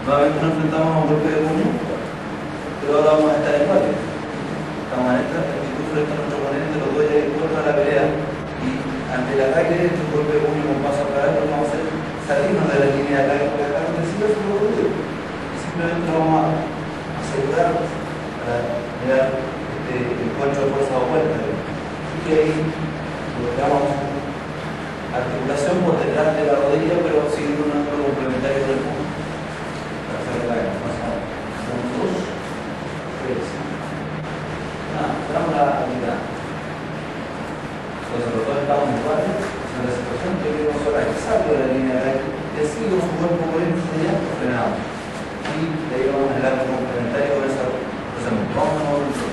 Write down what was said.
Nuevamente nos enfrentamos a un golpe de puño, pero ahora vamos a estar en guardia. Estamos en esta actitud frente a nuestro oponente, los dos ya dispuestos a la pelea, y ante el ataque de un golpe de puño con paso atrás, lo que vamos a hacer salirnos de la línea de ataque porque acá no recibe su objetivo. Y simplemente lo vamos a asegurar para mirar este encuentro de fuerza opuesta. Y que ahí colocamos articulación por detrás de la rodilla, pero siguiendo un ángulo complementario con el puño. Para hacer la pasamos. 1, 2, 3. Esperamos la habilidad. Entonces los dos estamos en guardia, en la situación que vemos ahora que salgo de la línea de ataque y así con su cuerpo por dentro ya frenado. Y le llevamos el arco complementario con esa movimiento. Vamos